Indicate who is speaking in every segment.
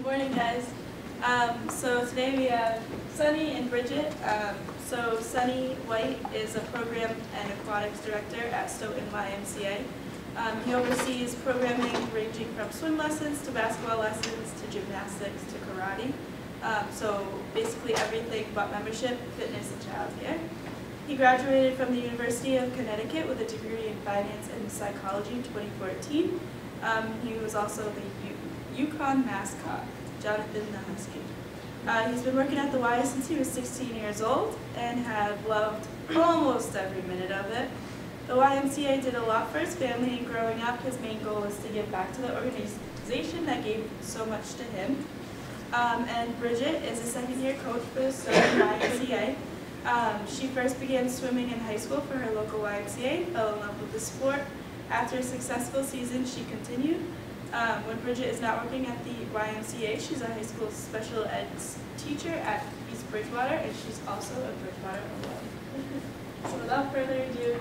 Speaker 1: Morning, guys. So today we have Sunny and Bridget. So Sunny White is a program and aquatics director at Stoughton YMCA. He oversees programming ranging from swim lessons to basketball lessons to gymnastics to karate. So basically everything but membership, fitness, and childcare. He graduated from the University of Connecticut with a degree in finance and psychology in 2014. He was also the Yukon mascot, Jonathan the Husky. He's been working at the Y since he was 16 years old and have loved almost every minute of it. The YMCA did a lot for his family, and growing up, his main goal was to give back to the organization that gave so much to him. And Bridget is a second-year coach for the Stoughton YMCA. She first began swimming in high school for her local YMCA, fell in love with the sport. After a successful season, she continued. When Bridget is not working at the YMCA, she's a high school special ed teacher at East Bridgewater, and she's also a Bridgewater alum. So without further ado,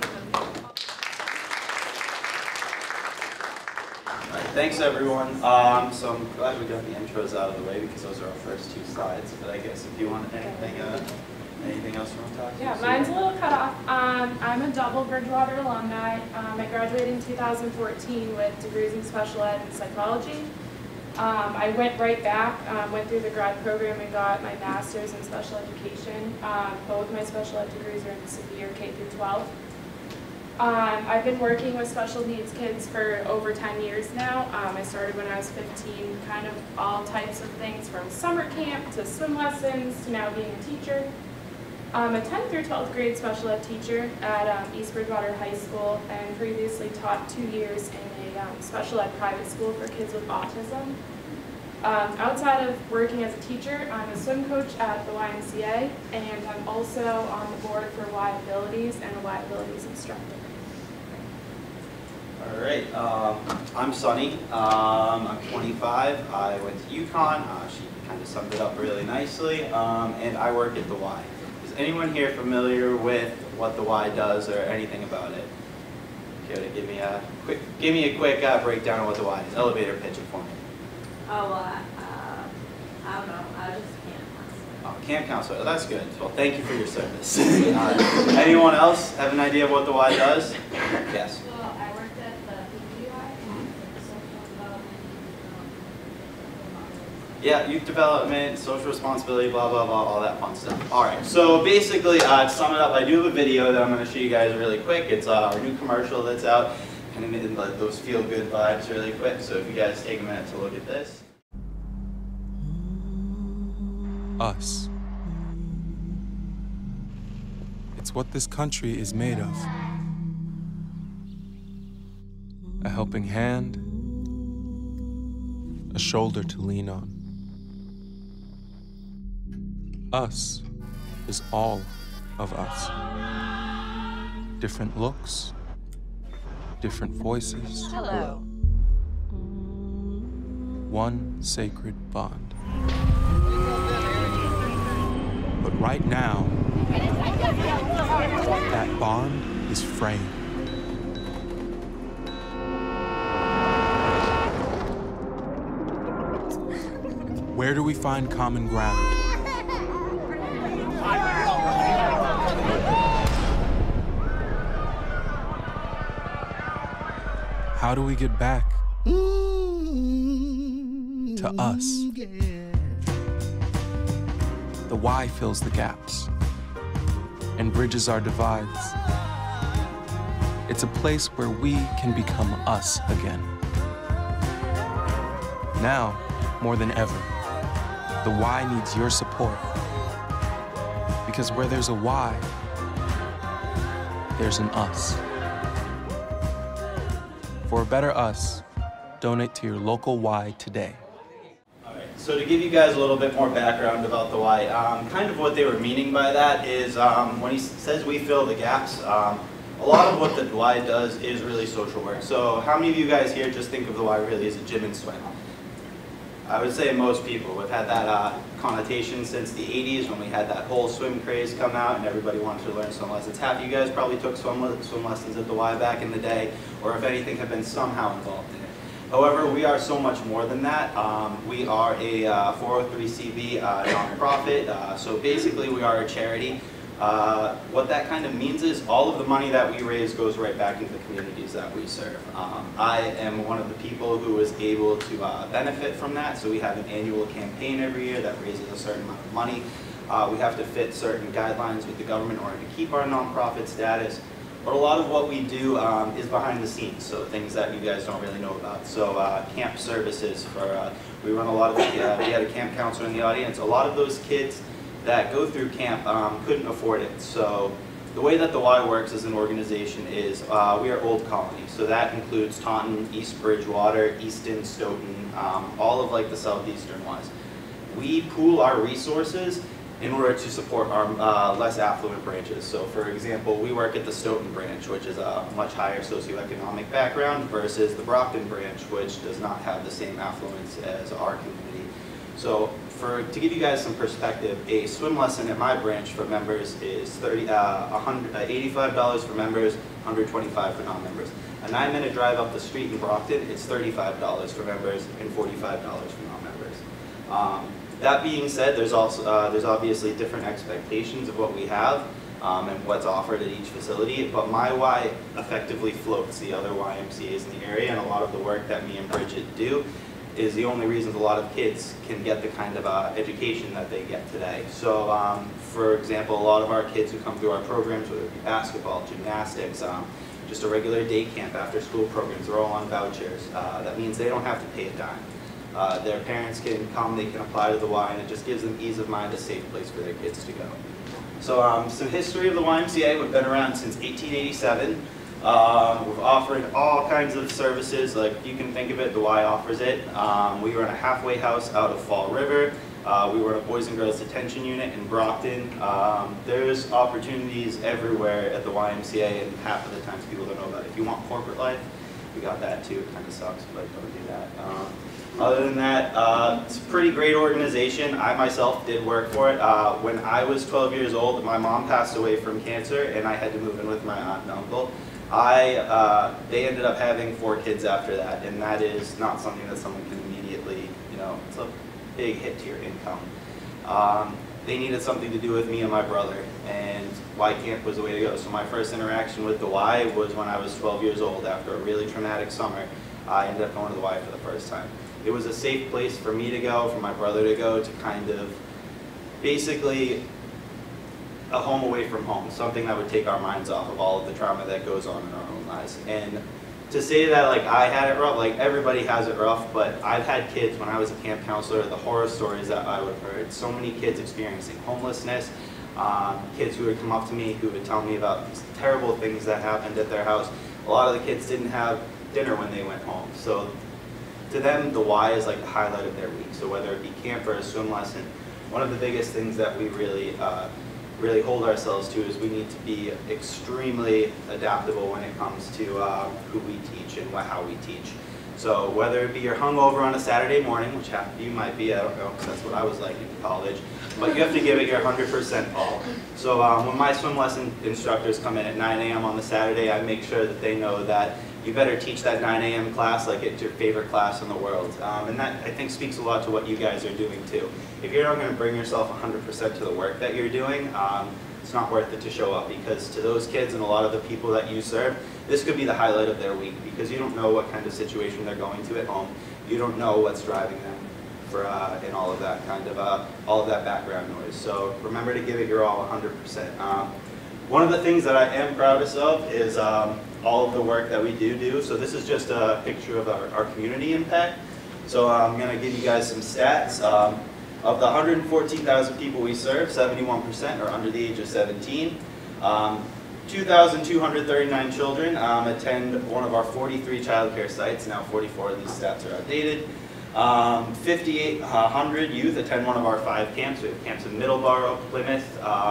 Speaker 2: thanks everyone. So I'm glad we got the intros out of the way because those are our first two slides. But I guess if you want anything else you want to talk about?
Speaker 3: Yeah, mine's a little cut off. I'm a double Bridgewater alumni. I graduated in 2014 with degrees in special ed and psychology. I went right back, went through the grad program and got my master's in special education. Both my special ed degrees are in severe K through 12. I've been working with special needs kids for over 10 years now. I started when I was 15, kind of all types of things from summer camp to swim lessons to now being a teacher. I'm a 10th through 12th grade special ed teacher at East Bridgewater High School and previously taught 2 years in a special ed private school for kids with autism. Outside of working as a teacher, I'm a swim coach at the YMCA, and I'm also on the board for Y Abilities and a Y Abilities instructor.
Speaker 2: All right, I'm Sunny. I'm 25. I went to UConn. She kind of summed it up really nicely, and I work at the Y. Is anyone here familiar with what the Y does or anything about it? Care to give me a quick breakdown of what the Y is? Elevator pitch it for me.
Speaker 4: Oh, well, I don't know. I just can't.
Speaker 2: Oh, camp counselor. That's good. Well, thank you for your service. Anyone else have an idea of what the Y does? Yes.
Speaker 4: Well, I worked at the PPY and social development.
Speaker 2: Yeah, youth development, social responsibility, blah, blah, blah, all that fun stuff. All right, so basically, to sum it up, I do have a video that I'm going to show you guys really quick. It's our new commercial that's out, kind of in those feel-good vibes really quick. So if you guys take a minute to look at this.
Speaker 5: Us. It's what this country is made of. A helping hand, a shoulder to lean on. Us is all of us. Different looks, different voices.
Speaker 4: Hello.
Speaker 5: One sacred bond. But right now, that bond is fraying. Where do we find common ground? How do we get back to us? The Y fills the gaps and bridges our divides. It's a place where we can become us again. Now, more than ever, the Y needs your support. Because where there's a Y, there's an us. For a better us, donate to your local Y today.
Speaker 2: So to give you guys a little bit more background about the Y, kind of what they were meaning by that is when he says we fill the gaps, a lot of what the Y does is really social work. So how many of you guys here just think of the Y really as a gym and swim? I would say most people. We've had that connotation since the 80s when we had that whole swim craze come out and everybody wanted to learn swim lessons. Half of you guys probably took swim lessons at the Y back in the day, or if anything have been somehow involved in it. However, we are so much more than that. We are a 403(c)(b) nonprofit, so basically we are a charity. What that kind of means is all of the money that we raise goes right back into the communities that we serve. I am one of the people who is able to benefit from that, so we have an annual campaign every year that raises a certain amount of money. We have to fit certain guidelines with the government in order to keep our nonprofit status. But a lot of what we do is behind the scenes, so things that you guys don't really know about. So camp services, we run a lot of, we had a camp counselor in the audience. A lot of those kids that go through camp couldn't afford it. So the way that the Y works as an organization is we are Old Colony. So that includes Taunton, East Bridgewater, Easton, Stoughton, all of like the southeastern ones. We pool our resources in order to support our less affluent branches. So for example, we work at the Stoughton branch, which is a much higher socioeconomic background, versus the Brockton branch, which does not have the same affluence as our community. So to give you guys some perspective, a swim lesson at my branch for members is $85 for members, $125 for non-members. A 9-minute drive up the street in Brockton, it's $35 for members and $45 for non-members. That being said, there's obviously different expectations of what we have and what's offered at each facility, but my Y effectively floats the other YMCAs in the area, and a lot of the work that me and Bridget do is the only reasons a lot of kids can get the kind of education that they get today. So for example, a lot of our kids who come through our programs, whether it be basketball, gymnastics, just a regular day camp, after school programs, they're all on vouchers. That means they don't have to pay a dime. Their parents can come, they can apply to the Y, and it just gives them ease of mind, a safe place for their kids to go. So some history of the YMCA. We've been around since 1887. We've offered all kinds of services, like you can think of it, the Y offers it. We run a halfway house out of Fall River. We run a Boys and Girls Detention Unit in Brockton. There's opportunities everywhere at the YMCA, and half of the times people don't know about it. If you want corporate life, we got that too. It kind of sucks, but don't do that. Other than that, it's a pretty great organization. I myself did work for it. When I was 12 years old, my mom passed away from cancer, and I had to move in with my aunt and uncle. They ended up having 4 kids after that, and that is not something that someone can immediately, it's a big hit to your income. They needed something to do with me and my brother, and Y Camp was the way to go. So my first interaction with the Y was when I was 12 years old. After a really traumatic summer, I ended up going to the Y for the first time. It was a safe place for me to go, for my brother to go, to kind of basically a home away from home, something that would take our minds off of all of the trauma that goes on in our own lives. And to say that like I had it rough, like everybody has it rough, but I've had kids when I was a camp counselor, the horror stories that I would have heard, so many kids experiencing homelessness, kids who would come up to me who would tell me about these terrible things that happened at their house. A lot of the kids didn't have dinner when they went home. So to them, the Y is like the highlight of their week. So whether it be camp or a swim lesson, one of the biggest things that we really hold ourselves to is we need to be extremely adaptable when it comes to who we teach and how we teach. So whether it be you're hungover on a Saturday morning, which half of you might be, I don't know, because that's what I was like in college, but you have to give it your 100% all. So when my swim lesson instructors come in at 9 a.m. on the Saturday, I make sure that they know that you better teach that 9 a.m. class like it's your favorite class in the world. And that, I think, speaks a lot to what you guys are doing too. If you're not going to bring yourself 100% to the work that you're doing, it's not worth it to show up, because to those kids and a lot of the people that you serve, this could be the highlight of their week, because you don't know what kind of situation they're going to at home. You don't know what's driving them for and all of that kind of all of that background noise. So remember to give it your all 100%. One of the things that I am proudest of is all of the work that we do. So this is just a picture of our community impact. So I'm going to give you guys some stats. Of the 114,000 people we serve, 71% are under the age of 17. 2,239 children attend one of our 43 child care sites. Now 44 of these stats are outdated. 5,800 youth attend one of our 5 camps. We have camps in Middleborough, Plymouth,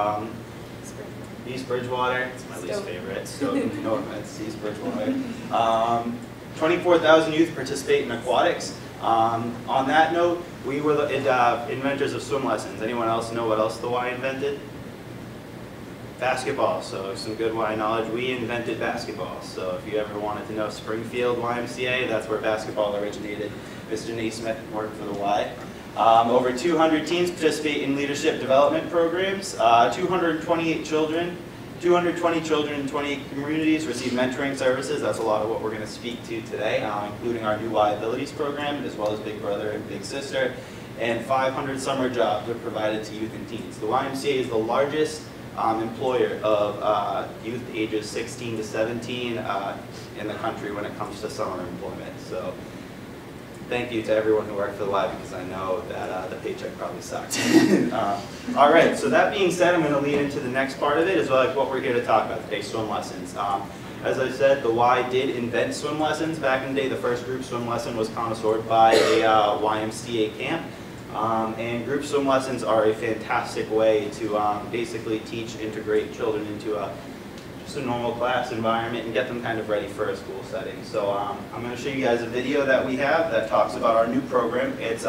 Speaker 2: East Bridgewater. It's my least favorite. Stoughton, no offense, East Bridgewater. 24,000 youth participate in aquatics. On that note, we were the inventors of swim lessons. Anyone else know what else the Y invented? Basketball, so some good Y knowledge. We invented basketball, so if you ever wanted to know Springfield YMCA, that's where basketball originated. Mr. Naismith worked for the Y. Over 200 teams participate in leadership development programs. 220 children in 28 communities receive mentoring services. That's a lot of what we're going to speak to today, including our new Y Abilities program, as well as Big Brother and Big Sister. And 500 summer jobs are provided to youth and teens. The YMCA is the largest employer of youth ages 16 to 17 in the country when it comes to summer employment. So thank you to everyone who worked for the Y, because I know that the paycheck probably sucked. All right, so that being said, I'm going to lead into the next part of it, as well as what we're here to talk about today, swim lessons. As I said, the Y did invent swim lessons. Back in the day, the first group swim lesson was connoissured by a YMCA camp. And group swim lessons are a fantastic way to basically integrate children into just a normal class environment and get them kind of ready for a school setting. So I'm going to show you guys a video that we have that talks about our new program. It's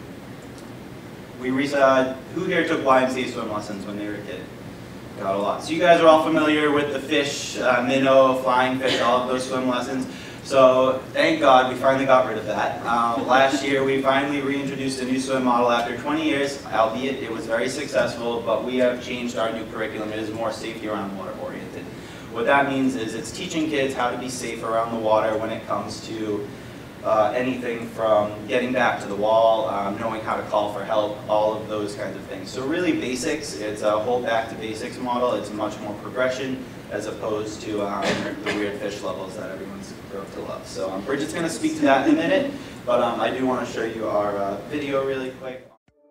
Speaker 2: who here took YMCA swim lessons when they were a kid? Got a lot. So you guys are all familiar with the fish, minnow, flying fish, all of those swim lessons. So thank God we finally got rid of that. Last year we finally reintroduced a new swim model after 20 years, albeit it was very successful, but we have changed our new curriculum. It is more safety around water oriented. What that means is it's teaching kids how to be safe around the water when it comes to anything from getting back to the wall, knowing how to call for help, all of those kinds of things. So really basics, it's a whole back to basics model. It's much more progression as opposed to the weird fish levels that everyone's grown to love. So Bridget's going to speak to that in a minute, but I do want to show you our video really quick.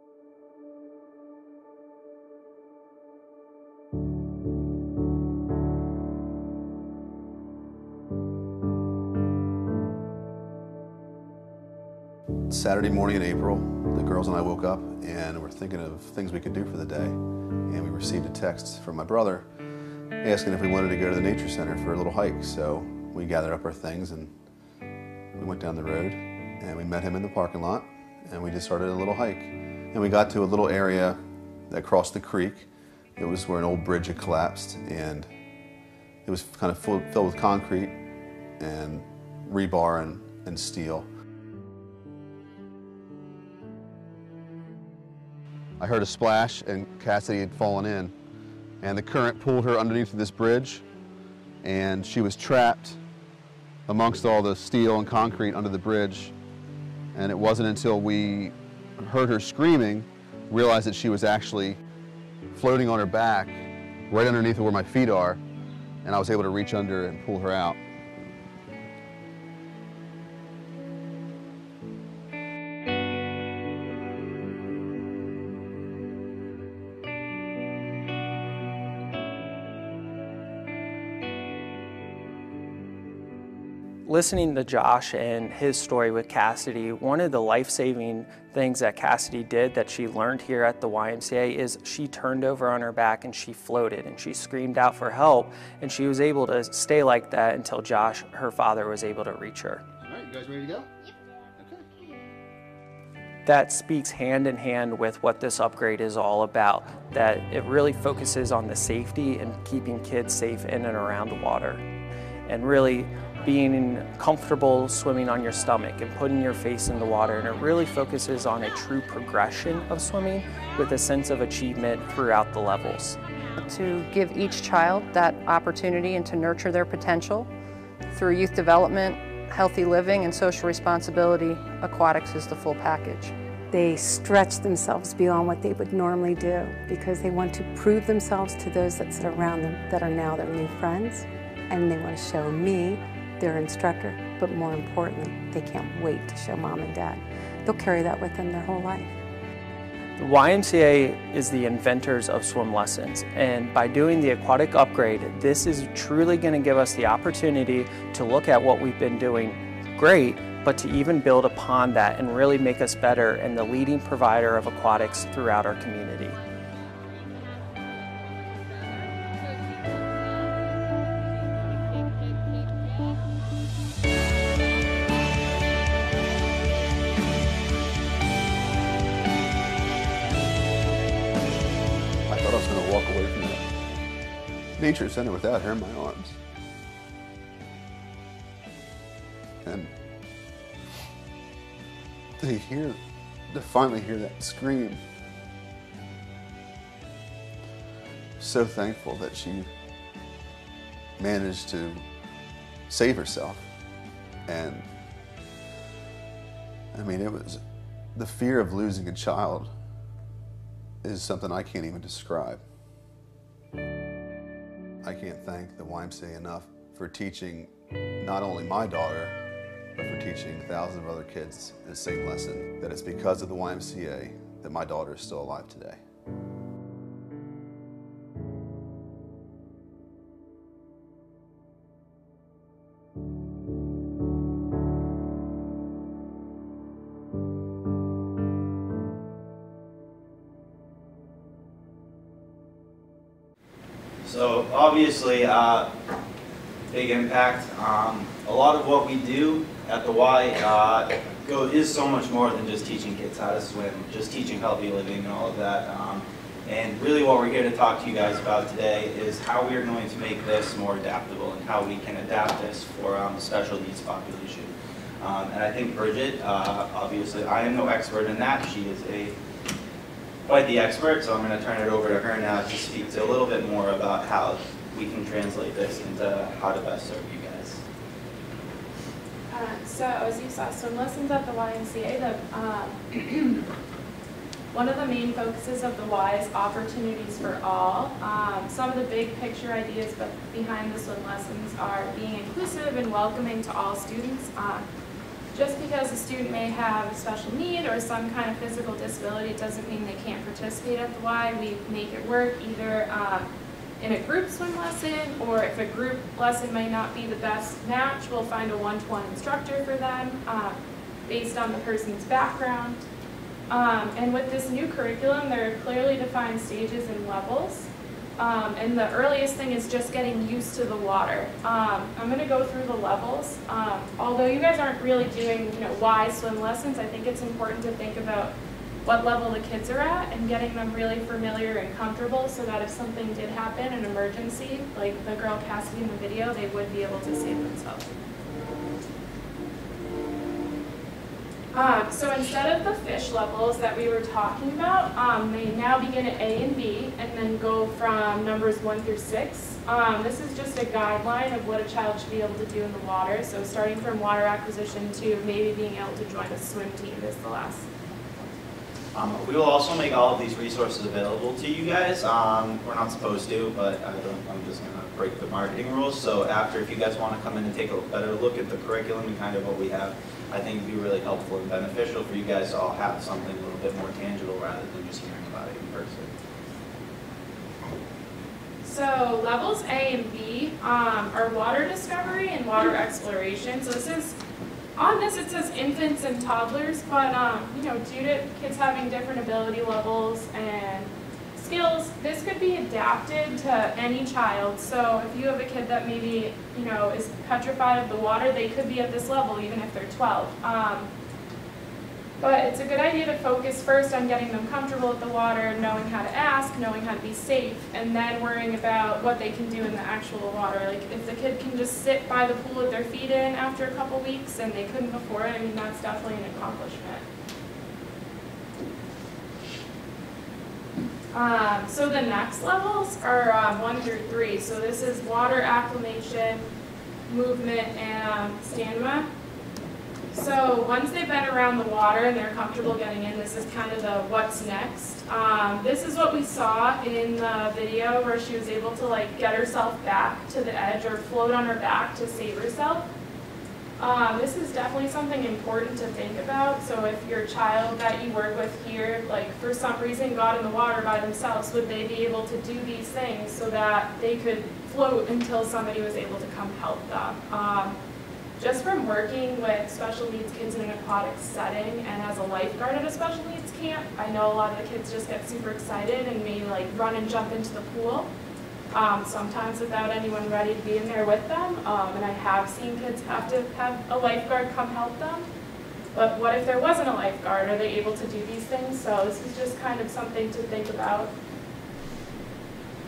Speaker 6: Saturday morning in April, the girls and I woke up and were thinking of things we could do for the day. And we received a text from my brother asking if we wanted to go to the nature center for a little hike. So we gathered up our things and we went down the road and we met him in the parking lot and we just started a little hike. And we got to a little area that crossed the creek. It was where an old bridge had collapsed and it was kind of filled with concrete and rebar and steel. I heard a splash and Cassidy had fallen in and the current pulled her underneath this bridge and she was trapped amongst all the steel and concrete under the bridge, and it wasn't until we heard her screaming, realized that she was actually floating on her back right underneath where my feet are, and I was able to reach under and pull her out.
Speaker 7: Listening to Josh and his story with Cassidy, one of the life-saving things that Cassidy did that she learned here at the YMCA is she turned over on her back and she floated and she screamed out for help, and she was able to stay like that until Josh, her father, was able to reach her.
Speaker 6: All right, you guys ready to go? Okay.
Speaker 7: That speaks hand in hand with what this upgrade is all about, that it really focuses on the safety and keeping kids safe in and around the water, and really being comfortable swimming on your stomach and putting your face in the water. And it really focuses on a true progression of swimming with a sense of achievement throughout the levels.
Speaker 8: To give each child that opportunity and to nurture their potential through youth development, healthy living, and social responsibility, Aquatics is the full package.
Speaker 9: They stretch themselves beyond what they would normally do because they want to prove themselves to those that sit around them that are now their new friends, and they want to show me, their instructor, but more importantly, they can't wait to show mom and dad. They'll carry that with them their whole life.
Speaker 7: The YMCA is the inventors of swim lessons, and by doing the aquatic upgrade, this is truly going to give us the opportunity to look at what we've been doing great, but to even build upon that and really make us better and the leading provider of aquatics throughout our community.
Speaker 6: I thought I was going to walk away from that. nature center without her in my arms. And to finally hear that scream. So thankful that she managed to save herself. And I mean, it was the fear of losing a child is something I can't even describe. I can't thank the YMCA enough for teaching not only my daughter, but for teaching thousands of other kids the same lesson, that it's because of the YMCA that my daughter is still alive today.
Speaker 2: So obviously, big impact. A lot of what we do at the Y is so much more than just teaching kids how to swim, just teaching healthy living and all of that. And really what we're here to talk to you guys about today is how we are going to make this more adaptable and how we can adapt this for the special needs population. And I think Bridget, obviously I am no expert in that. She is quite the expert, so I'm going to turn it over to her now to speak to a little bit more about how we can translate this into how to best serve you guys.
Speaker 3: So as you saw, swim lessons at the YMCA, one of the main focuses of the Y is opportunities for all. Some of the big picture ideas behind the swim lessons are being inclusive and welcoming to all students. Just because a student may have a special need or some kind of physical disability, it doesn't mean they can't participate at the Y. We make it work either in a group swim lesson, or if a group lesson may not be the best match, we'll find a one-to-one instructor for them based on the person's background. And with this new curriculum, there are clearly defined stages and levels. And the earliest thing is just getting used to the water. I'm going to go through the levels. Although you guys aren't really doing, Y swim lessons, I think it's important to think about what level the kids are at and getting them really familiar and comfortable so that if something did happen, an emergency, like the girl Cassidy in the video, they would be able to save themselves. So instead of the fish levels that we were talking about, they now begin at A and B and then go from numbers 1 through 6. This is just a guideline of what a child should be able to do in the water. So starting from water acquisition to maybe being able to join a swim team is the last.
Speaker 2: We will also make all of these resources available to you guys. We're not supposed to, but I'm just going to break the marketing rules. So after, if you guys want to come in and take a better look at the curriculum and kind of what we have, I think it'd be really helpful and beneficial for you guys to all have something a little bit more tangible rather than just hearing about it in person.
Speaker 3: So levels A and B are water discovery and water exploration. So this is, on this it says infants and toddlers, but due to kids having different ability levels and skills, this could be adapted to any child. So if you have a kid that maybe, is petrified of the water, they could be at this level even if they're 12. But it's a good idea to focus first on getting them comfortable with the water, knowing how to ask, knowing how to be safe, and then worrying about what they can do in the actual water. Like if the kid can just sit by the pool with their feet in after a couple weeks and they couldn't before, I mean, that's definitely an accomplishment. So the next levels are 1 through 3. So this is water acclimation, movement, and stamina. So once they've been around the water and they're comfortable getting in, this is kind of the what's next. This is what we saw in the video where she was able to get herself back to the edge or float on her back to save herself. This is definitely something important to think about. So if your child that you work with here, for some reason got in the water by themselves, would they be able to do these things so that they could float until somebody was able to come help them? Just from working with special needs kids in an aquatics setting and as a lifeguard at a special needs camp, I know a lot of the kids just get super excited and may run and jump into the pool. Sometimes without anyone ready to be in there with them, and I have seen kids have to have a lifeguard come help them. But what if there wasn't a lifeguard? Are they able to do these things? So this is just kind of something to think about.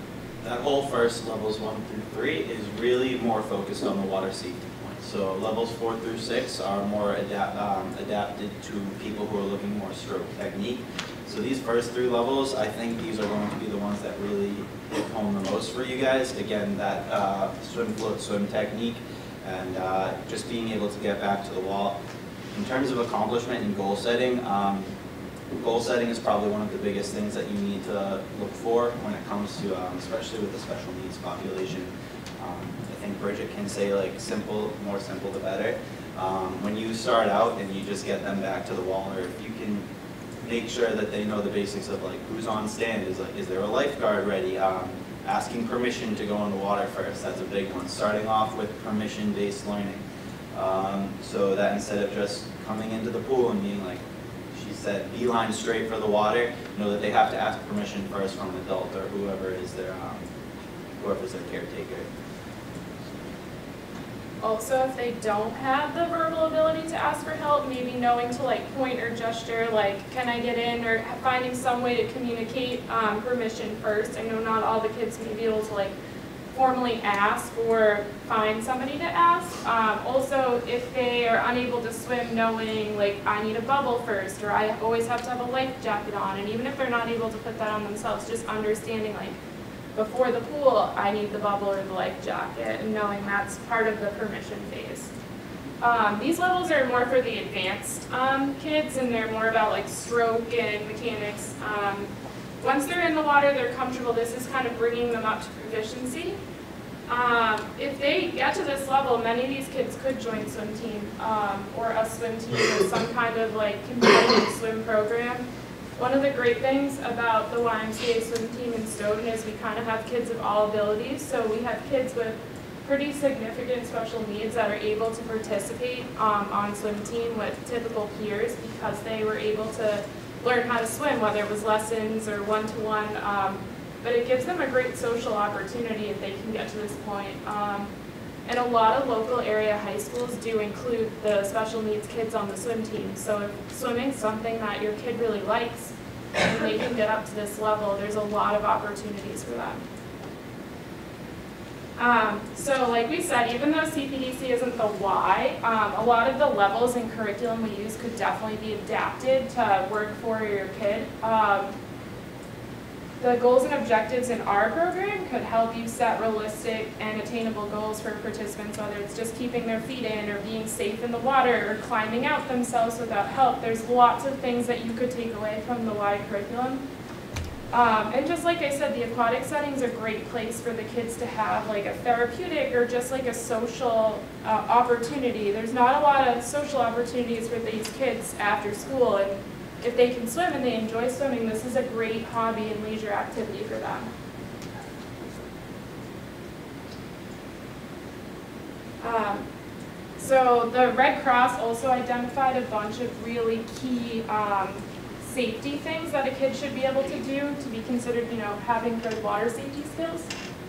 Speaker 2: that whole first levels 1 through 3 is really more focused on the water safety points. So levels 4 through 6 are more adapted to people who are looking more stroke technique. So these first 3 levels, I think these are going to be the ones that really hit home the most for you guys. Again, that swim, float, swim technique, and just being able to get back to the wall. In terms of accomplishment and goal setting is probably one of the biggest things that you need to look for when it comes to, especially with the special needs population. I think Bridget can say like simple, more simple the better. When you start out and you just get them back to the wall, or if you can make sure that they know the basics of like who's on stand, is there a lifeguard ready? Asking permission to go in the water first, that's a big one. Starting off with permission-based learning. So that instead of just coming into the pool and being like, she said, beeline straight for the water, know that they have to ask permission first from an adult or whoever is their caretaker.
Speaker 3: Also, if they don't have the verbal ability to ask for help, maybe knowing to like point or gesture, like, can I get in, or finding some way to communicate permission first. I know not all the kids may be able to like formally ask or find somebody to ask. Also, if they are unable to swim, knowing like I need a bubble first, or I always have to have a life jacket on, and even if they're not able to put that on themselves, just understanding like before the pool, I need the bubble or the life jacket, and knowing that's part of the permission phase. These levels are more for the advanced kids, and they're more about like stroke and mechanics. Once they're in the water, they're comfortable. This is kind of bringing them up to proficiency. If they get to this level, many of these kids could join swim team or a swim team or some kind of like competitive swim program. One of the great things about the YMCA swim team in Stoughton is we kind of have kids of all abilities. So we have kids with pretty significant special needs that are able to participate on swim team with typical peers because they were able to learn how to swim, whether it was lessons or one-to-one. But it gives them a great social opportunity if they can get to this point. And a lot of local area high schools do include the special needs kids on the swim team. So if swimming's something that your kid really likes and they can get up to this level, there's a lot of opportunities for them. So like we said, even though CPDC isn't the why, a lot of the levels and curriculum we use could definitely be adapted to work for your kid. The goals and objectives in our program could help you set realistic and attainable goals for participants, whether it's just keeping their feet in or being safe in the water or climbing out themselves without help. There's lots of things that you could take away from the Y curriculum. And just like I said, the aquatic setting is a great place for the kids to have like a therapeutic or just like a social opportunity. There's not a lot of social opportunities for these kids after school, and if they can swim and they enjoy swimming, this is a great hobby and leisure activity for them. So the Red Cross also identified a bunch of really key safety things that a kid should be able to do to be considered, having good water safety skills.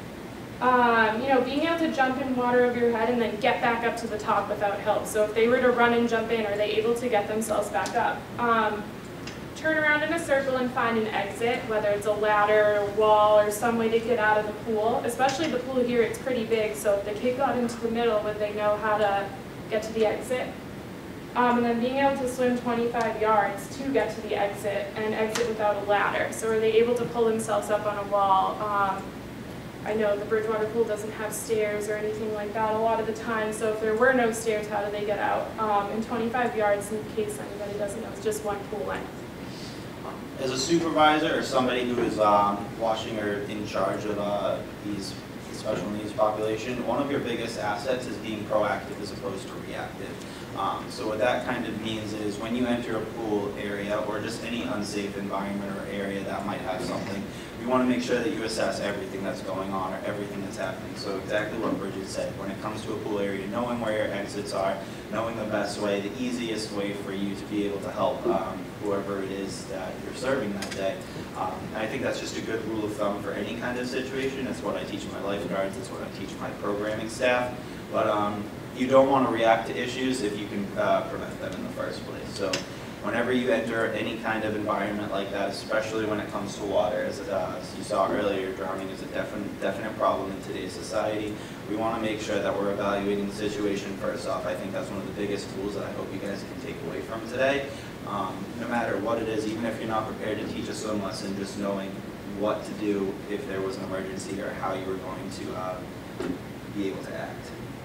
Speaker 3: Being able to jump in water over your head and then get back up to the top without help. So if they were to run and jump in, are they able to get themselves back up? Turn around in a circle and find an exit, whether it's a ladder or wall or some way to get out of the pool. Especially the pool here, it's pretty big, so if the kid got into the middle, would they know how to get to the exit? And then being able to swim 25 yards to get to the exit and exit without a ladder. So are they able to pull themselves up on a wall? I know the Bridgewater pool doesn't have stairs or anything like that a lot of the time, so if there were no stairs, how do they get out? And 25 yards, in case anybody doesn't know, it's just one pool length.
Speaker 2: As a supervisor or somebody who is watching or in charge of these special needs population, one of your biggest assets is being proactive as opposed to reactive. So what that kind of means is when you enter a pool area or just any unsafe environment or area that might have something, you want to make sure that you assess everything that's going on or everything that's happening. So exactly what Bridget said, when it comes to a pool area, knowing where your exits are, knowing the best way, the easiest way for you to be able to help whoever it is that you're serving that day. And I think that's just a good rule of thumb for any kind of situation. It's what I teach my lifeguards, it's what I teach my programming staff. But you don't want to react to issues if you can prevent them in the first place. So whenever you enter any kind of environment like that, especially when it comes to water, as you saw earlier, drowning is a definite problem in today's society. We want to make sure that we're evaluating the situation first off. I think that's one of the biggest tools that I hope you guys can take away from today. No matter what it is, even if you're not prepared to teach a swim lesson, just knowing what to do if there was an emergency or how you were going to be able to act.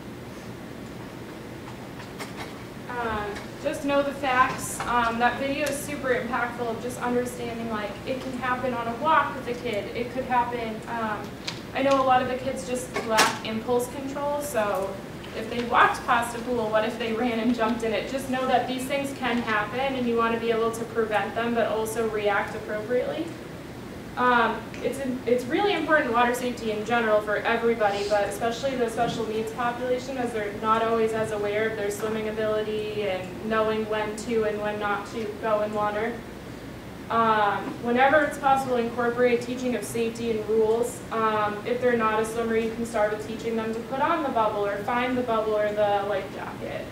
Speaker 3: Just know the facts. That video is super impactful of just understanding, like, it can happen on a walk with a kid. It could happen, I know a lot of the kids just lack impulse control, so if they walked past a pool, what if they ran and jumped in it? Just know that these things can happen and you want to be able to prevent them but also react appropriately. It's really important water safety in general for everybody, but especially the special needs population, as they're not always as aware of their swimming ability and knowing when to and when not to go in water. Whenever it's possible, incorporate teaching of safety and rules. If they're not a swimmer, you can start with teaching them to put on the bubble or find the bubble or the life jacket.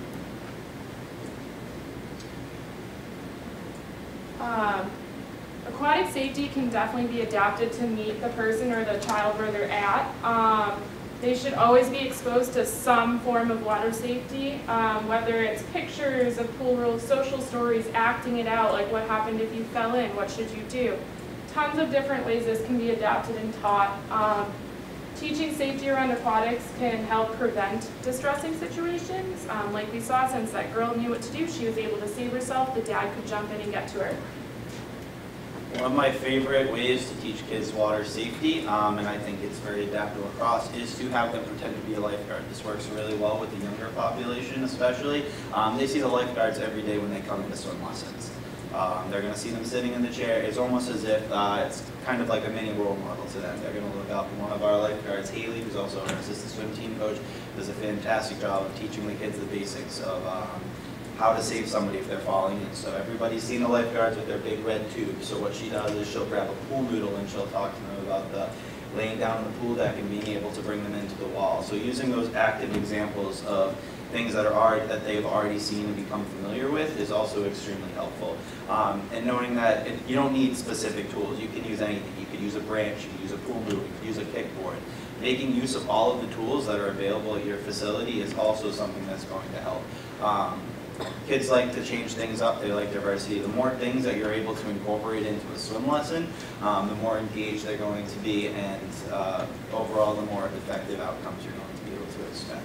Speaker 3: Aquatic safety can definitely be adapted to meet the person or the child where they're at. They should always be exposed to some form of water safety, whether it's pictures of pool rules, social stories, acting it out, like what happened if you fell in, what should you do. Tons of different ways this can be adapted and taught. Teaching safety around aquatics can help prevent distressing situations. Like we saw, since that girl knew what to do, she was able to save herself, the dad could jump in and get to her.
Speaker 2: One of my favorite ways to teach kids water safety, and I think it's very adaptable across, is to have them pretend to be a lifeguard. This works really well with the younger population especially. They see the lifeguards every day when they come into swim lessons. They're going to see them sitting in the chair. It's almost as if it's kind of like a mini role model to them. They're going to look up. One of our lifeguards, Haley, who's also our assistant swim team coach, does a fantastic job of teaching the kids the basics of how to save somebody if they're falling in. So everybody's seen the lifeguards with their big red tube. So what she does is she'll grab a pool noodle and she'll talk to them about the laying down on the pool deck and being able to bring them into the wall. So using those active examples of things that they've already seen and become familiar with is also extremely helpful. And knowing that you don't need specific tools. You can use anything. You could use a branch, you could use a pool noodle, you could use a kickboard. Making use of all of the tools that are available at your facility is also something that's going to help. Kids like to change things up, they like diversity. The more things that you're able to incorporate into a swim lesson, the more engaged they're going to be, and overall the more effective outcomes you're going to be able to expect.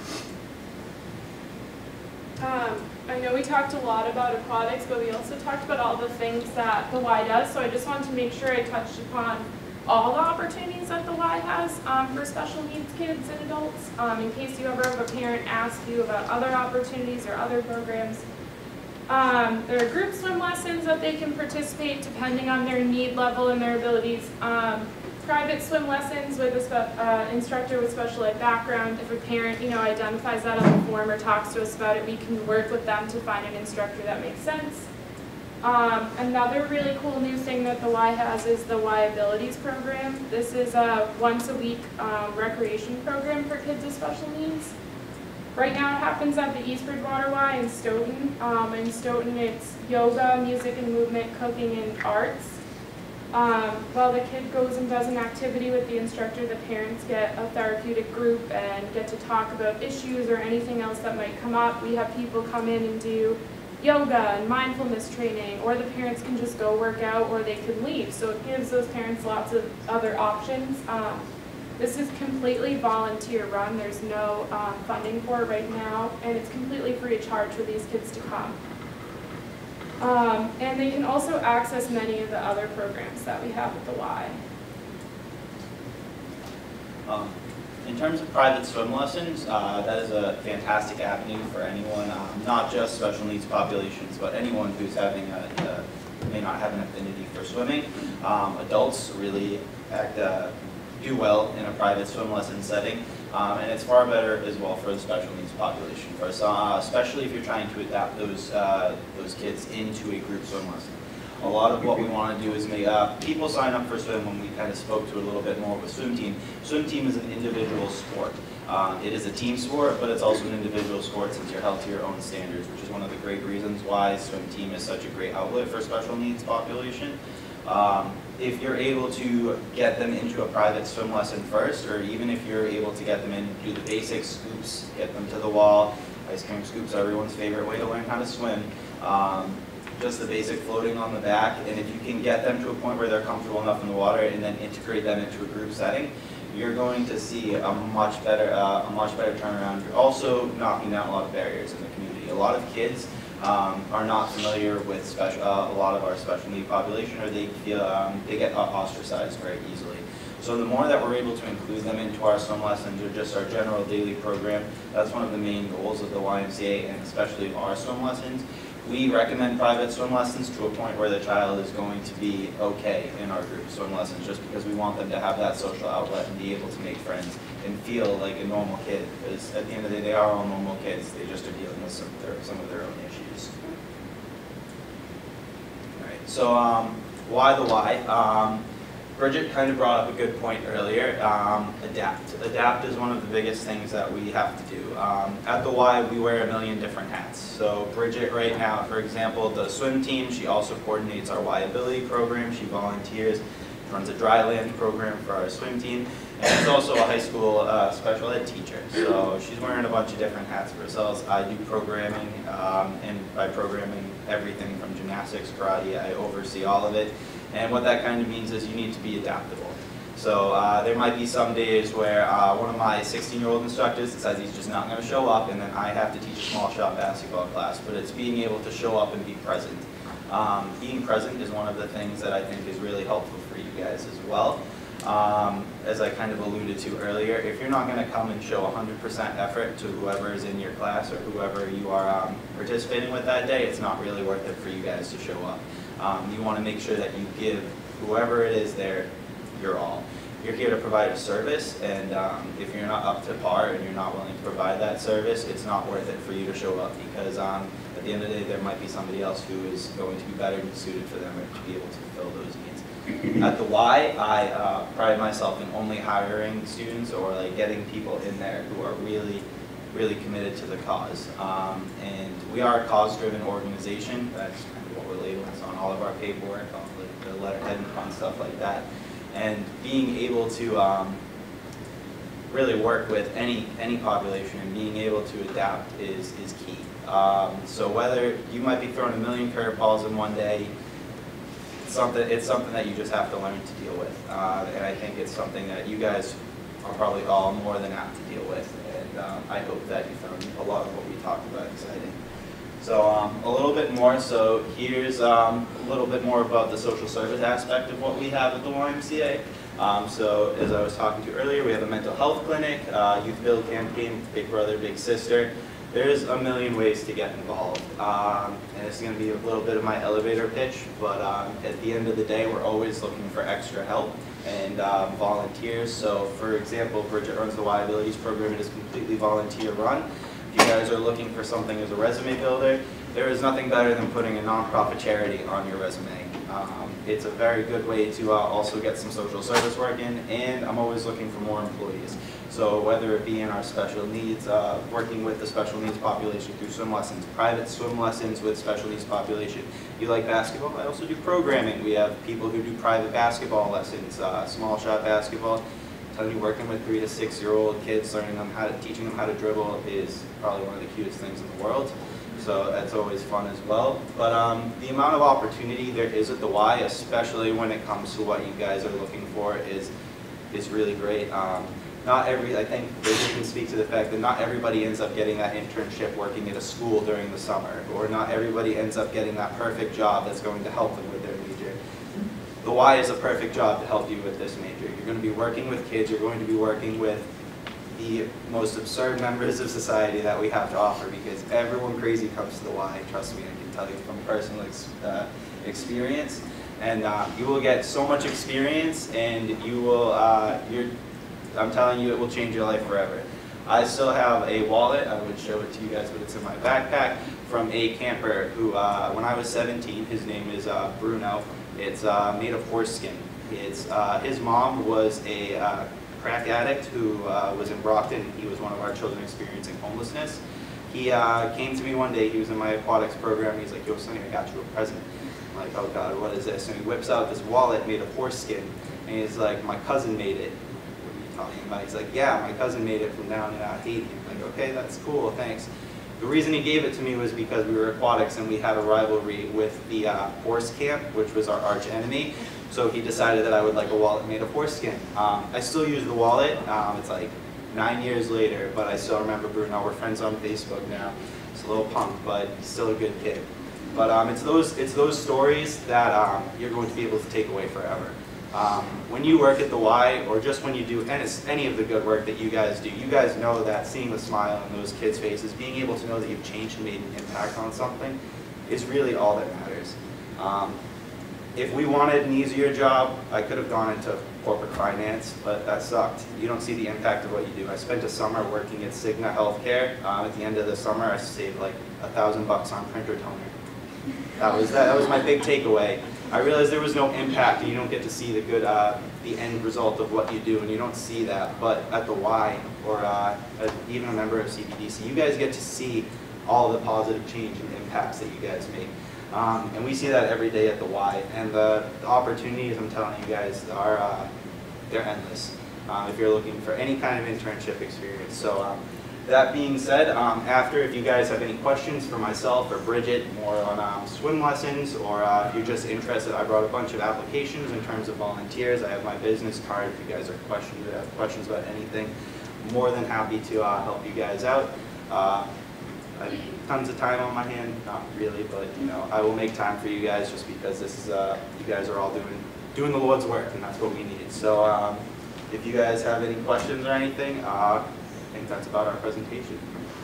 Speaker 3: I know we talked a lot about aquatics, but we also talked about all the things that the Y does, so I just wanted to make sure I touched upon all the opportunities that the Y has for special needs kids and adults, in case you ever have a parent ask you about other opportunities or other programs. There are group swim lessons that they can participate depending on their need level and their abilities. Private swim lessons with an instructor with special ed background. If a parent, identifies that on the form or talks to us about it, we can work with them to find an instructor that makes sense. Another really cool new thing that the Y has is the Y Abilities program. This is a once-a-week recreation program for kids with special needs. Right now it happens at the East Bridgewater Y in Stoughton. In Stoughton it's yoga, music and movement, cooking, and arts. While the kid goes and does an activity with the instructor, the parents get a therapeutic group and get to talk about issues or anything else that might come up. We have people come in and do yoga and mindfulness training, or the parents can just go work out, or they can leave. So it gives those parents lots of other options. This is completely volunteer run. There's no funding for it right now, and it's completely free of charge for these kids to come. And they can also access many of the other programs that we have at the Y.
Speaker 2: In terms of private swim lessons, that is a fantastic avenue for anyone, not just special needs populations, but anyone who's having may not have an affinity for swimming. Adults really do well in a private swim lesson setting, and it's far better as well for the special needs population, especially if you're trying to adapt those kids into a group swim lesson. A lot of what we want to do is make people sign up for swim when we kind of spoke to a little bit more with swim team. Swim team is an individual sport. It is a team sport, but it's also an individual sport since you're held to your own standards, which is one of the great reasons why swim team is such a great outlet for special needs population. If you're able to get them into a private swim lesson first, or even if you're able to get them in, do the basic scoops, get them to the wall. Ice cream scoops are everyone's favorite way to learn how to swim. Just the basic floating on the back, and if you can get them to a point where they're comfortable enough in the water and then integrate them into a group setting, you're going to see a much better turnaround. You're also knocking down a lot of barriers in the community. A lot of kids are not familiar with a lot of our special need population, or they feel they get ostracized very easily. So the more that we're able to include them into our swim lessons or just our general daily program, that's one of the main goals of the YMCA and especially of our swim lessons. We recommend private swim lessons to a point where the child is going to be okay in our group swim lessons, just because we want them to have that social outlet and be able to make friends and feel like a normal kid, because at the end of the day they are all normal kids, they just are dealing with some of their own issues. Alright, so why the why? Bridget kind of brought up a good point earlier, adapt. Adapt is one of the biggest things that we have to do. At the Y, we wear a million different hats. So Bridget right now, for example, the swim team, she also coordinates our Y Ability program. She volunteers, runs a dry land program for our swim team, and she's also a high school special ed teacher. So she's wearing a bunch of different hats for herself. I do programming, and by programming everything from gymnastics, karate, I oversee all of it. And what that kind of means is you need to be adaptable. So there might be some days where one of my 16-year-old instructors decides he's just not going to show up, and then I have to teach a small shop basketball class. But it's being able to show up and be present. Being present is one of the things that I think is really helpful for you guys as well. As I kind of alluded to earlier, if you're not going to come and show 100% effort to whoever is in your class or whoever you are participating with that day, it's not really worth it for you guys to show up. You want to make sure that you give whoever it is there your all. You're here to provide a service, and if you're not up to par and you're not willing to provide that service, it's not worth it for you to show up, because at the end of the day there might be somebody else who is going to be better suited for them to be able to fulfill those needs. At the Y, I pride myself in only hiring students or like getting people in there who are really committed to the cause. And we are a cause-driven organization. That's kind of what we're labeling on all of our paperwork, on the letterhead and fun stuff like that. And being able to really work with any population and being able to adapt is key. So whether you might be throwing a million curveballs in one day, it's something that you just have to learn to deal with. And I think it's something that you guys are probably all more than apt to deal with. And I hope that you found a lot of what we talked about exciting. So a little bit more, so here's a little bit more about the social service aspect of what we have at the YMCA. So as I was talking to earlier, we have a mental health clinic, youth build campaign, Big Brother, Big Sister. There's a million ways to get involved. And it's going to be a little bit of my elevator pitch, but at the end of the day, we're always looking for extra help and volunteers. So for example, Bridget runs the Y Abilities program. It is completely volunteer run. If you guys are looking for something as a resume builder, there is nothing better than putting a nonprofit charity on your resume. It's a very good way to also get some social service work in, and I'm always looking for more employees. So whether it be in our special needs, working with the special needs population through swim lessons, private swim lessons with special needs population. You like basketball? I also do programming. We have people who do private basketball lessons, small shot basketball. I'm telling you, working with 3 to 6 year old kids, teaching them how to dribble is probably one of the cutest things in the world. So that's always fun as well. But the amount of opportunity there is at the Y, especially when it comes to what you guys are looking for, is really great. I think they can speak to the fact that not everybody ends up getting that internship working at a school during the summer, or not everybody ends up getting that perfect job that's going to help them with their major. The Y is a perfect job to help you with this major. You're going to be working with kids, you're going to be working with the most absurd members of society that we have to offer, because everyone crazy comes to the Y. Trust me, I can tell you from personal experience. And you will get so much experience, and you will, I'm telling you, it will change your life forever. I still have a wallet, I would show it to you guys, but it's in my backpack, from a camper who, when I was 17, his name is Bruno. It's made of horse skin. His mom was a crack addict who was in Brockton. He was one of our children experiencing homelessness. He came to me one day, he was in my aquatics program, he's like, yo Sonny, I got you a present. I'm like, oh God, what is this? And he whips out this wallet made of horse skin, and he's like, my cousin made it. What are you talking about? He's like, yeah, my cousin made it from down in Haiti. I'm like, okay, that's cool, thanks. The reason he gave it to me was because we were aquatics and we had a rivalry with the horse camp, which was our arch enemy. So he decided that I would like a wallet made of horse skin. I still use the wallet. It's like 9 years later, but I still remember Bruno. We're friends on Facebook now. He's a little punk, but he's still a good kid. But it's those stories that you're going to be able to take away forever. When you work at the Y, or just when you do any of the good work that you guys do, you guys know that seeing the smile on those kids' faces, being able to know that you've changed and made an impact on something, is really all that matters. If we wanted an easier job, I could have gone into corporate finance, but that sucked. You don't see the impact of what you do. I spent a summer working at Cigna Healthcare. At the end of the summer, I saved like $1,000 on printer toner. That was my big takeaway. I realized there was no impact, and you don't get to see the good, the end result of what you do, and you don't see that. But at the Y, or even a member of CPDC, you guys get to see all the positive change and impacts that you guys make. And we see that every day at the Y. And the opportunities, I'm telling you guys, are they're endless if you're looking for any kind of internship experience. So that being said, after, if you guys have any questions for myself or Bridget, more on swim lessons, or if you're just interested, I brought a bunch of applications in terms of volunteers. I have my business card if you guys have questions about anything. I'm more than happy to help you guys out. I have tons of time on my hand, not really, but you know, I will make time for you guys just because this is you guys are all doing the Lord's work, and that's what we need. So if you guys have any questions or anything, I think that's about our presentation.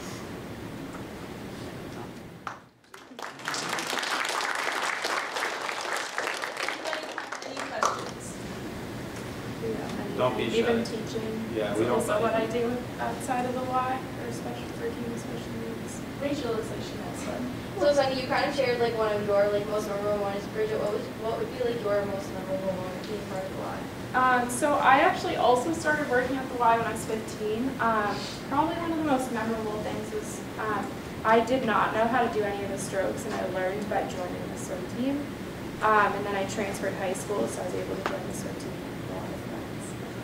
Speaker 1: Any questions?
Speaker 2: Don't be shy.
Speaker 3: Even teaching.
Speaker 2: Yeah,
Speaker 3: is
Speaker 2: we don't
Speaker 3: also
Speaker 2: mind.
Speaker 3: what I do outside of the Y, or working with special needs.
Speaker 1: Rachel looks like she knows one.
Speaker 4: So Sonny, you kind of shared like one of your like most memorable ones. Bridget, what would be like your most memorable one being part of the Y?
Speaker 3: So I actually also started working at the Y when I was 15. Probably one of the most memorable things was I did not know how to do any of the strokes, and I learned by joining the swim team. And then I transferred high school, so I was able to join the swim team with a lot of friends.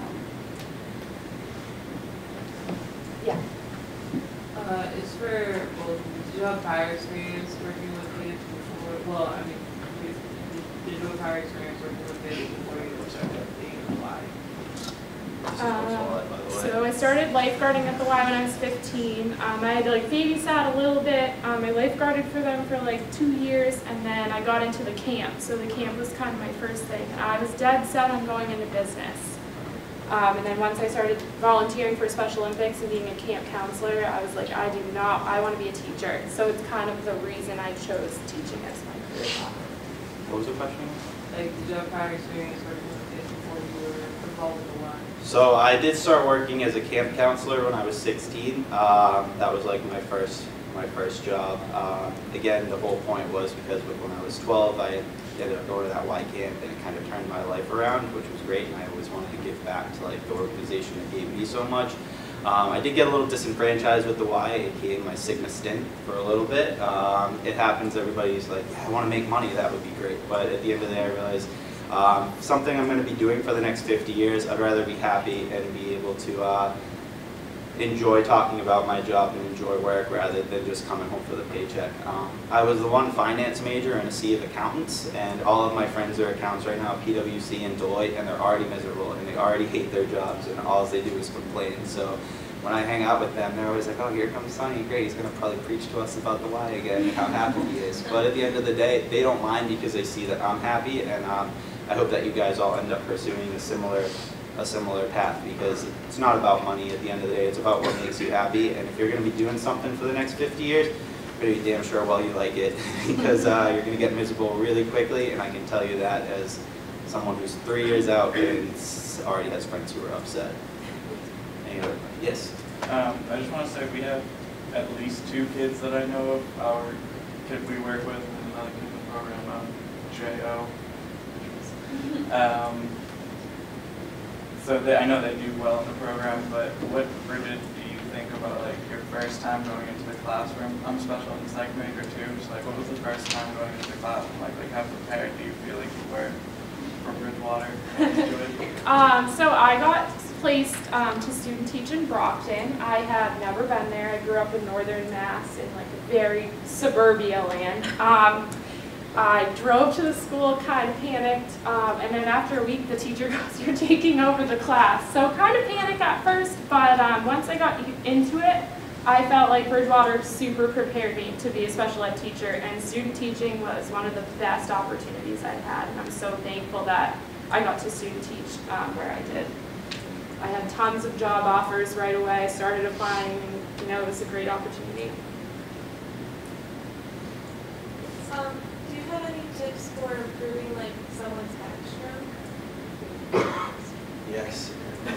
Speaker 3: Yeah.
Speaker 10: It's for, well, did you have prior experience working with kids before? Well, I mean, did you have prior experience working with kids before you started being in the Y?
Speaker 3: So I started lifeguarding at the Y when I was 15. I had like babysat a little bit. I lifeguarded for them for like 2 years, and then I got into the camp. So the camp was kind of my first thing. I was dead set on going into business. And then once I started volunteering for Special Olympics and being a camp counselor, I was like, I want to be a teacher. So it's kind of the reason I chose teaching as my career path.
Speaker 2: What was the question?
Speaker 10: Like, did you have prior experience working with kids before you were involved in the Y?
Speaker 2: So I did start working as a camp counselor when I was 16. That was like my first job. Again, the whole point was because when I was 12, I ended up going to that Y camp, and it kind of turned my life around, which was great, and I always wanted to give back to like the organization that gave me so much. I did get a little disenfranchised with the Y, aka my Cigna stint, for a little bit. It happens, everybody's like, yeah, I want to make money, that would be great. But at the end of the day, I realized something I'm going to be doing for the next 50 years, I'd rather be happy and be able to enjoy talking about my job and enjoy work rather than just coming home for the paycheck. I was the one finance major in a sea of accountants, and all of my friends are accountants right now, PwC and Deloitte, and they're already miserable, and they already hate their jobs, and all they do is complain. So when I hang out with them, they're always like, oh, here comes Sonny, great, he's going to probably preach to us about the Y again and how happy he is. But at the end of the day, they don't mind because they see that I'm happy, and I hope that you guys all end up pursuing a similar path, because it's not about money at the end of the day, it's about what makes you happy. And if you're going to be doing something for the next 50 years, you better be damn sure you like it, because you're going to get miserable really quickly, and I can tell you that as someone who's 3 years out and already has friends who are upset. Anyway, yes?
Speaker 11: I just want to say we have at least 2 kids that I know of, our kid we work with, and another kid in the program, J.O. So I know they do well in the program, but what, Bridget, do you think about like your first time going into the classroom. I'm a special ed second major too, so like what was the first time going into the classroom? Like how prepared do you feel like you were for Bridgewater?
Speaker 3: So I got placed to student teach in Brockton. I had never been there. I grew up in northern Mass in like a very suburbia land. I drove to the school, kind of panicked, and then after a week the teacher goes, "You're taking over the class." So kind of panicked at first, but once I got into it, I felt like Bridgewater super prepared me to be a special ed teacher, and student teaching was one of the best opportunities I've had, and I'm so thankful that I got to student teach where I did. I had tons of job offers right away, started applying, and it was a great opportunity.
Speaker 1: Do you have any tips for improving like someone's backstroke?
Speaker 2: Yes.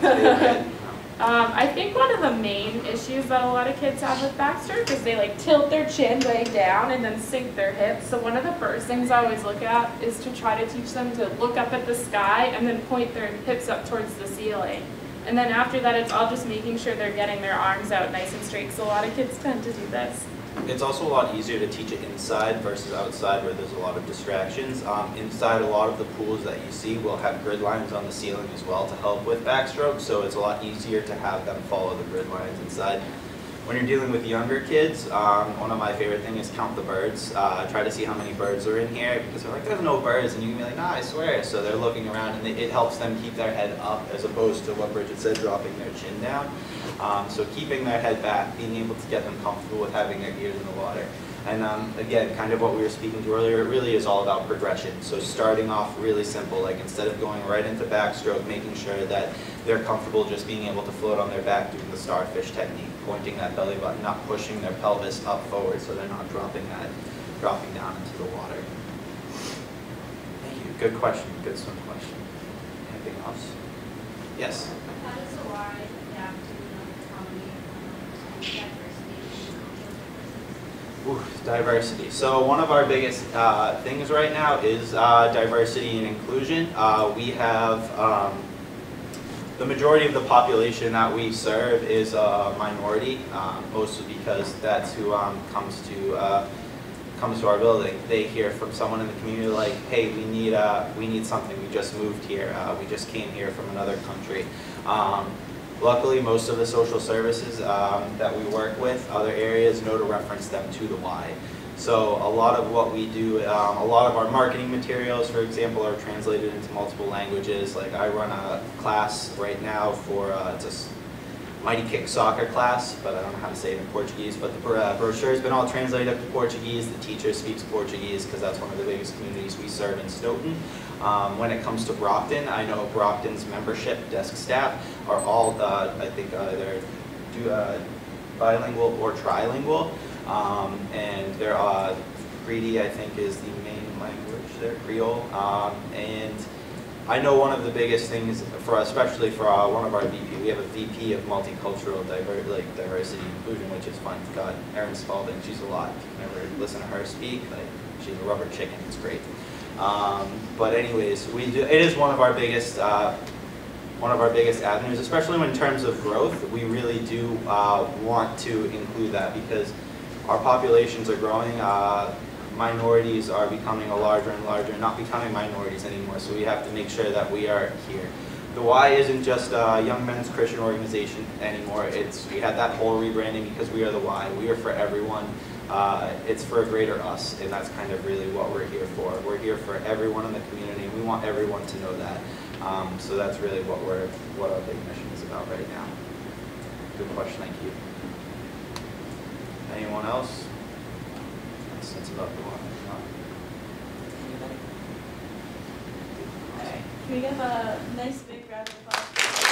Speaker 3: I think one of the main issues that a lot of kids have with backstroke is they like tilt their chin way down and then sink their hips. So one of the first things I always look at is to try to teach them to look up at the sky and then point their hips up towards the ceiling. And then after that, it's all just making sure they're getting their arms out nice and straight. So a lot of kids tend to do this.
Speaker 2: It's also a lot easier to teach it inside versus outside where there's a lot of distractions. Inside, a lot of the pools that you see will have grid lines on the ceiling as well to help with backstroke, so it's a lot easier to have them follow the grid lines inside. When you're dealing with younger kids, one of my favorite things is count the birds. Try to see how many birds are in here, because they're like, "There's no birds," and you can be like, "Nah, I swear." So they're looking around, and it helps them keep their head up as opposed to what Bridget said, dropping their chin down. So keeping their head back, being able to get them comfortable with having their ears in the water. And again, kind of what we were speaking to earlier, it really is all about progression. So starting off really simple, like instead of going right into backstroke, making sure that they're comfortable just being able to float on their back doing the starfish technique, pointing that belly button up, pushing their pelvis up forward so they're not dropping down into the water. Thank you. Good question. Good swim question. Anything else? Yes?
Speaker 4: How does the Y adapt to economy,
Speaker 2: Diversity. So one of our biggest things right now is diversity and inclusion. We have the majority of the population that we serve is a minority, mostly because that's who comes to our building. They hear from someone in the community like, "Hey, we need something. We just moved here. We just came here from another country." Luckily, most of the social services that we work with, other areas, know to reference them to the Y. So a lot of what we do, a lot of our marketing materials, for example, are translated into multiple languages. Like I run a class right now for, it's a Mighty Kick soccer class, but I don't know how to say it in Portuguese, but the brochure has been all translated up to Portuguese. The teacher speaks Portuguese because that's one of the biggest communities we serve in Stoughton. When it comes to Brockton, I know Brockton's membership desk staff are all, I think, either bilingual or trilingual, and they're Creedy, I think, is the main language there, Creole, and I know one of the biggest things for, especially for one of our VP, we have a VP of multicultural diversity and inclusion, which is fun. God, Erin Spalding, she's a lot. If you ever listen to her speak, like she's a rubber chicken. It's great. But anyways, we do. It is one of our biggest avenues, especially in terms of growth. We really do want to include that because our populations are growing. Minorities are becoming larger and larger, not becoming minorities anymore, so we have to make sure that we are here. The Y isn't just a young men's Christian organization anymore. We had that whole rebranding because we are the Y. We are for everyone. It's for a greater us, and that's kind of really what we're here for. We're here for everyone in the community, and we want everyone to know that. So that's really what our big mission is about right now. Good question, thank you. Anyone else? That's about the one.
Speaker 1: Alright, can we give a nice big round of applause?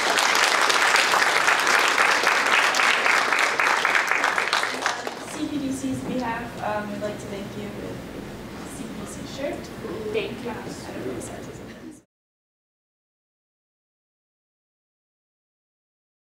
Speaker 1: On CPDC's behalf, we'd like to thank you with CPDC shirt.
Speaker 3: Thank you.
Speaker 1: I don't know what it says.